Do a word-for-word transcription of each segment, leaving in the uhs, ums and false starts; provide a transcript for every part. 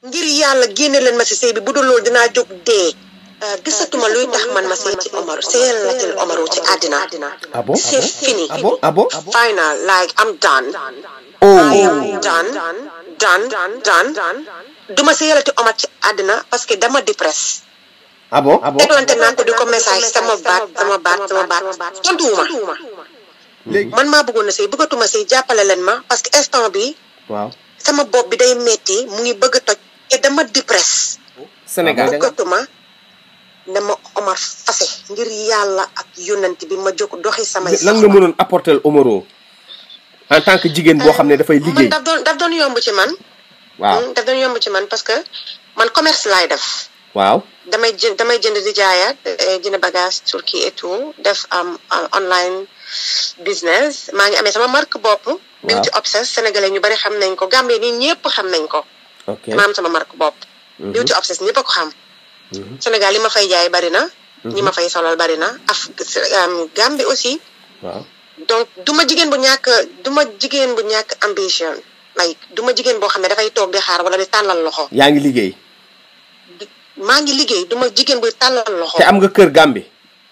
ngir yàlla génne leen ma si sëy bi bu dul loolu dinaa jóg dee. gisatuma luy tax man ma sëy ci Omar sëyal la ci Omar ci àddina. ah bon c'est fini. ah bon ah bon final like I'm done. oh I am done done done duma sëyalati Omar ci àddina parce que dama dépresse. ah bon ah bon teglante naa ko di ko message sama baat sama baat sama baat tontuwuma. léegi man maa bëggoon na sëy bëggatuma sëy jàppale leen ma parce que instant bi waaw sama bopp bi day metti mu ngi bëgg a toj te dama dépresse. Sénégal bëggatuma dama Omar fase ngir yàlla ak yonent bi ma jóg doxi samay lan nga mënoon apporter Omaro en tant que jigéen boo xam ne dafay liggéey. man daf doon daf doon yomb ci man. waaw daf doon yomb ci man parce que man commerce laay def. waaw damay jënd damay jënd di jaayaat jënd bagage Turquie et tout def am online business maa ngi amee sama marque bopp. Beauty Obsess sénégalais ñu bari xam nañ ko Gambie nii ñëpp xam nañ ko. ok dama am sama marque bopp. Beauty Obsess ñëpp a ko xam. Sénégal li ma fay jaay bari na. ñi ma fay solal bari na af Gambie aussi. waaw donc duma jigéen bu ñàkk duma jigéen bu ñàkk ambition like duma jigéen boo xam ne dafay toog di xaar wala di tàllal loxo. yaa ngi liggéey. maa ngi liggéey duma jigéen buy tàllal loxo. te am nga kër Gambie.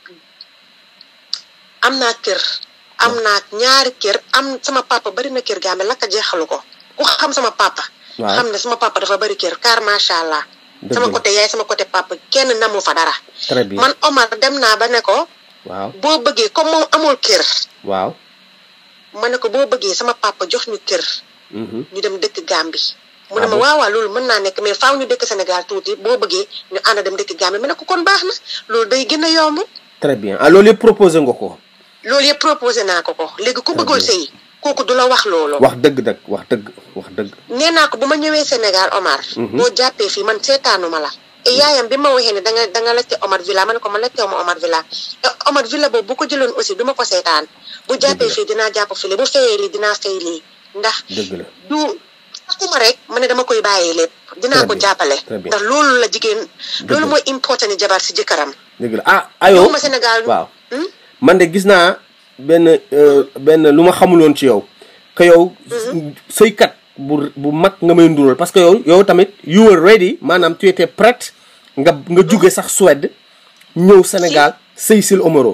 am naa kër. am naa ñaari kër am sama papa bari na kër Gambie la ka jeexalu ko ku xam sama papa. waaw xam ne sama papa dafa bari kër car macha allah. dëgg sama la côté yaay sama côté papa kenn namu fa dara. très bien man Omar dem naa ba ne ko. waaw boo bëggee comme moom amul kër. waaw. ma ne ko boo bëggee sama papa jox ñu kër. ñu dem dëkk Gambie. mu ne ma waaw waaw loolu mën naa nekk mais faaw ñu dëkk Sénégal tuuti boo bëggee ñu ànd dem dëkk Gambie ma ne ko kon baax na loolu day gën a yomb. très bien ah loolu yëpp proposé nga ko. loolu yëpp proposé naa ko ko léegi ku bëggul sëy kooku du la wax loolu. wax dëgg nag wax dëgg wax dëgg. nee naa ko bu ma ñëwee Sénégal Omar. boo jàppee fii man seetaanuma la. et yaayam bi ma waxee ne danga danga laajte Omar Villa ma ne ko man laajte ma Omar Villa te Omar Villa boobu bu ko jëloon aussi du ma ko seetaan. bu jàppee fii dinaa jàpp fii bu fayee lii dinaa fay lii ndax. dëgg la du sakuma rek ma ne dama koy bàyyee lépp. dinaa ko jàppale. ndax loolu la jigéen. loolu mooy important ni jabar si jëkkëram. dëgg la ah ayoo ma Sénégal waaw. man de gis naa benn benn lu ma xamuloon ci yow. que yow. sëykat bu bu mag nga may ndural parce que yow yow tamit you were ready maanaam tu étais prête nga nga jóge sax Suède ñëw Sénégal sëy sil Omaro.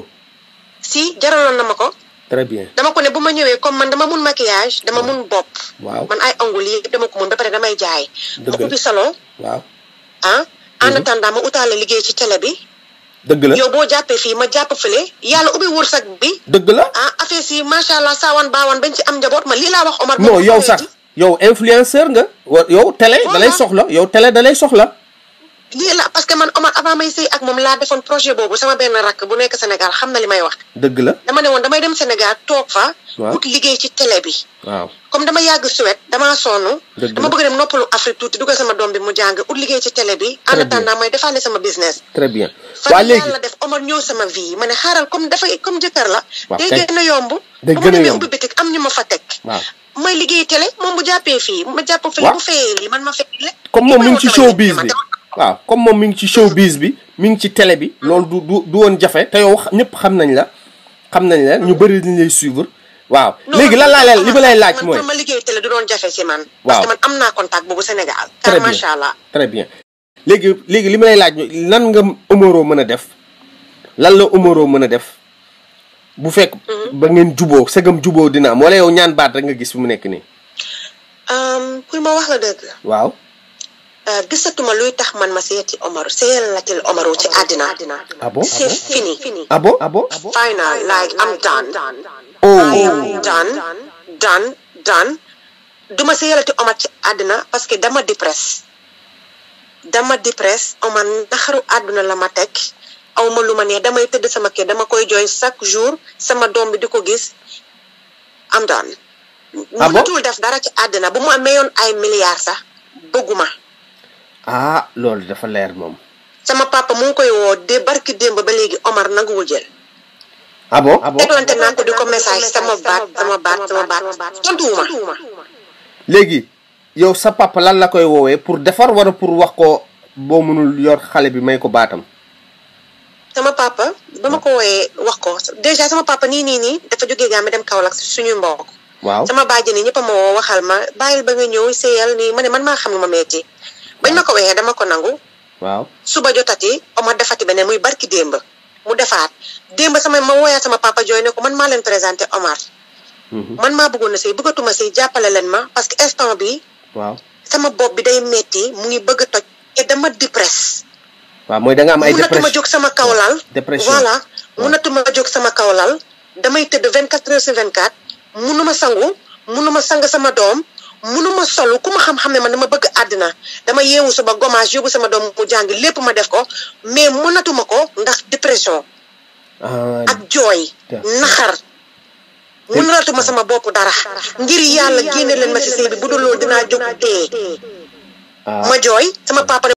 si jaraloon na ma ko. très bien dama ko ne bu ma ñëwee comme man dama mun maquillage dama mun bopp. waaw man ay ongles yi dama ko mun ba pare damay jaay. dëgg ma ubbi salon. waaw ah en attendant ma utaale liggéey ci télé bi. dëgg la yow boo jàppee fii ma jàpp fële yàlla ubbi wërsëg bi. dëgg la ah affaire si macha allah saawan baawan bañ ci am njaboot ma lii laa wax Omar. non yow sax yow influenceur nga. wa yow télé da lay soxla yow télé da lay soxla. lii la parce que man Omar avant may sëy ak moom laa defoon projet boobu sama benn rakk bu nekk Sénégal xam na li may wax. dëgg la dama ne woon damay dem Sénégal toog fa. waaw ut liggéey ci télé bi. waaw comme dama yàgg Suède damaa sonn. dëgg la dama bëgg dem noppalu Afrique tuuti dugal sama doom bi mu jàng ut liggéey ci télé bi. en attendant may defaale sama business. très bien waa léegi fan yàlla def Omar ñëw sama vie ma ne xaaral comme dafay comme jëkkër la. waaw day kay gën a yomb. day gën a yomb ubbi bitik am ñu ma fa teg. waaw may liggéey télé moom bu jàppee fii ma jàpp fii bu fayee lii man ma fay le comme moom mi ngi ci showbiz bi waaw comme moom mi ngi ci showbiz bi mi ngi ci télé bi loolu du du du woon jafe te yow ñëpp xam nañ la xam nañ la ñu bëri dañ lay suivre waaw léegi lan laa leen li ma lay laaj mooy ma liggéey télé du doon jafe si man waaw parce que man am naa contact boobu Sénégal car macha allah très bien léegi léegi li ma lay laaj lan nga Omaro mën a def lan la Omaro mën a def bu fekk ba ngeen juboo segam juboo dina am wala yow ñaan baat rek nga gis fi mu nekk nii pour ma wax la dëgg waaw gisatuma luy tax man ma seeti Omaro seyal la til Omaro ci àddina ah bon c'est fini ah bon ah bon final like I'm done oh I am done done done duma seyalati Omar ci àddina parce que dama dépresse dama dépresse Omar naxaru àdduna la ma teg aw ma lu ma neex damay tëdd sama kër dama koy jooy chaque jour sama doom bi di ko gis am done mënatul def dara ci àddina bu mu amee yoon ay milliards sax bëgguma ah loolu dafa leer moom sama papa mu ngi koy woo de barki démb ba léegi Omar nanguwul jël ah bon ah bon teglante naa ko di ko message sama baat sama baat sama baat tontuwuma léegi yow sa papa lan la koy woowee pour defar wala pour wax ko boo mënul yor xale bi may ko baatam sama papa ba ma ko wooyee wax ko déjà sama papa nii nii nii dafa jógee Gambie dem Kaolack suñuy mbokk waaw sama bàjjen nii ñëpp a ma woo waxal ma bàyyil ba nga ñëw séyal nii ma ne man maa xam lu ma metti bañ ma ko waxee dama ko nangu. waaw suba jotati Omar defati beneen muy barki démb mu defaat démb sama ma wooyaat sama papa jooy ne ko man maa leen présenté Omar. man maa bëggoon na sëy bëggatuma sëy jàppale leen ma parce que instant bi waaw sama bopp bi day metti mu ngi bëgg a toj et dama dépresse. waaw mooy da nga am ay dépression mënatuma jóg sama kawlal. dépression voilà mënatuma jóg sama kawlal damay tëdd vingt quatre heures sur vingt quatre mënuma sangu mënuma sang sama doom mënuma solu ku ma xam-xam ne man dama bëgg àddina dama yeewu suba gommage yóbbu sama doom mu jàng lépp ma def ko mais mënatuma ko ndax dépression. ak jooy naxar. mënatuma sama bopp dara ngir yàlla génne leen ma ci sëy bi bu dul loolu dinaa jóg dee. ma jooy sama papa